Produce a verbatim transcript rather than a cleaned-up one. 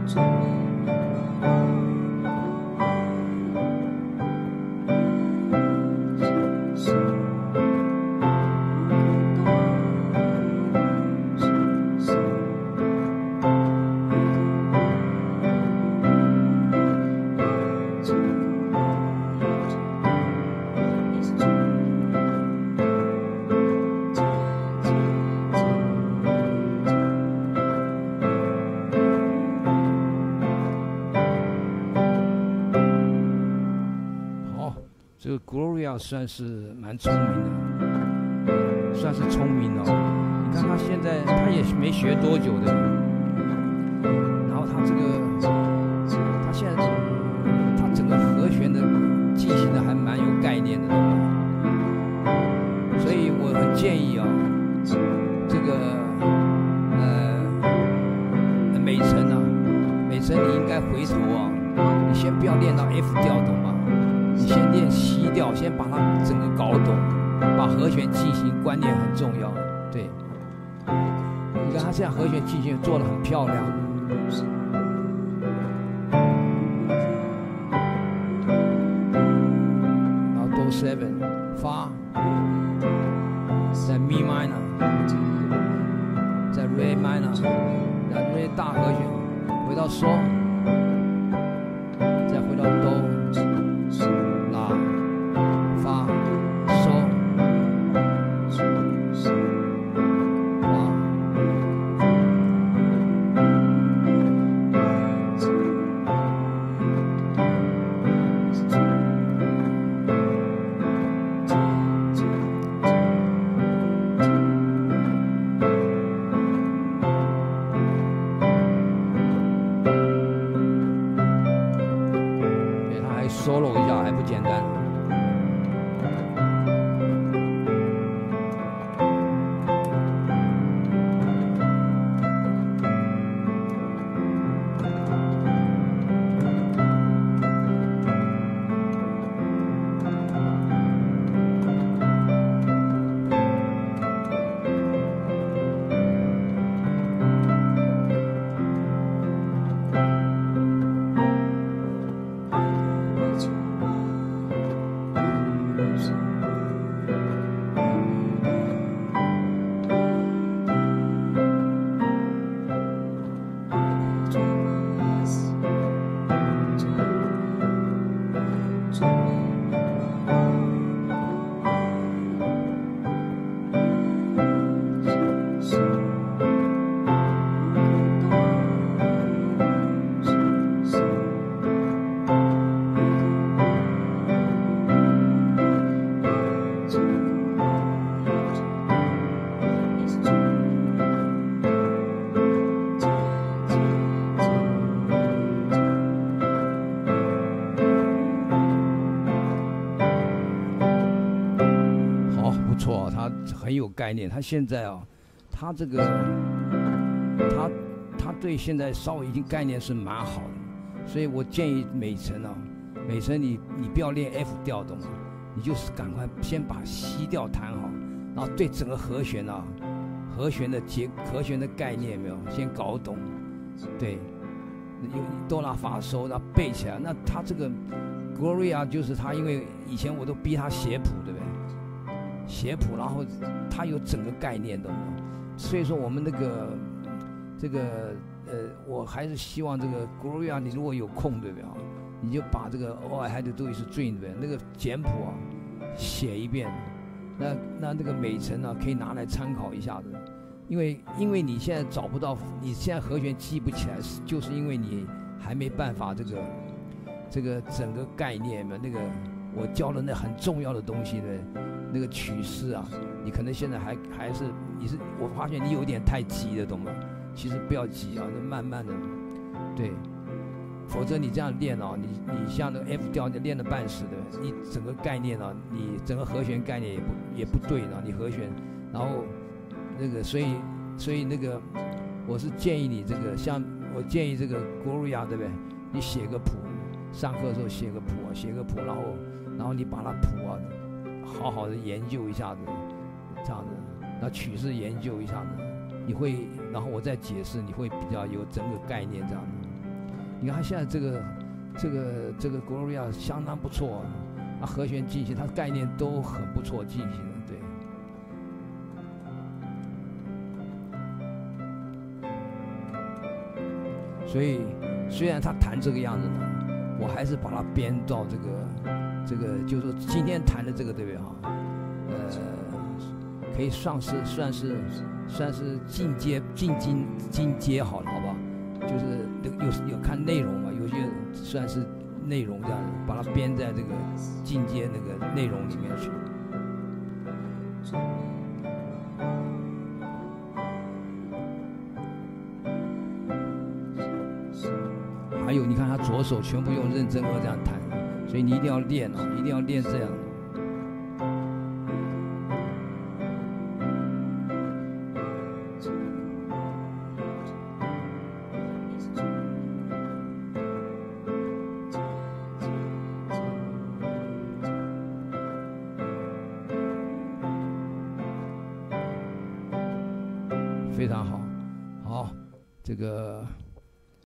这个 Gloria 算是蛮聪明的，算是聪明哦。你看他现在他也没学多久的，然后他这个他现在他整个和弦的进行的还蛮有概念的，所以我很建议啊、哦，这个呃美晨啊，美晨你应该回头啊，你先不要练到 F 调，懂吗？你先练西调，先把它整个搞懂，把和弦进行观念很重要。对，你看他现在和弦进行做得很漂亮。然后哆 seven 发，在 Mi minor， 在 Re minor， 在 Re 大和弦，回到嗦，再回到哆。拉、发、嗦、发，对，他还 solo 一下，还不简单。不错，他很有概念。他现在啊，他这个他他对现在稍微已经概念是蛮好的，所以我建议美晨啊，美晨你你不要练 F 调，懂吗？你就是赶快先把西调弹好，然后对整个和弦啊，和弦的结和弦的概念有没有先搞懂？对，有哆啦发嗦，然后背起来。那他这个 Gloria 就是他，因为以前我都逼他写谱，对不对？写谱，然后他有整个概念，懂吗？所以说我们那个这个呃，我还是希望这个 Gloria 你如果有空，对不对啊？你就把这个 All I Had to Do Is Dream 对不对？那个简谱啊写一遍，那那那个美晨啊可以拿来参考一下子，因为因为你现在找不到，你现在和弦记不起来，就是因为你还没办法这个这个整个概念嘛，那个我教的那很重要的东西的。那个曲式啊，你可能现在还还是你是，我发现你有点太急了，懂吗？其实不要急啊，那慢慢的，对，否则你这样练啊，你你像那个 F 调，你练了半死的，你整个概念啊，你整个和弦概念也不也不对了，你和弦，然后那个所以所以那个我是建议你这个，像我建议这个 Gloria 对不对？你写个谱，上课的时候写个谱啊，写个谱，然后然后你把它谱啊。好好的研究一下子，这样子，那曲式研究一下子，你会，然后我再解释，你会比较有整个概念这样子。 你看他现在这个这个这个 Gloria 相当不错，啊，和弦进行，它概念都很不错进行的，对。所以虽然他弹这个样子呢，我还是把它编到这个这个，就是说今天弹的这个，对不对哈？呃，可以算是算是算是进阶进进进阶好了，好吧？就是有有看内容嘛，有些算是内容这样，把它编在这个进阶那个内容里面去。还有，你看他左手全部用认真二这样弹，所以你一定要练啊，一定要练这样。非常好，好，这个。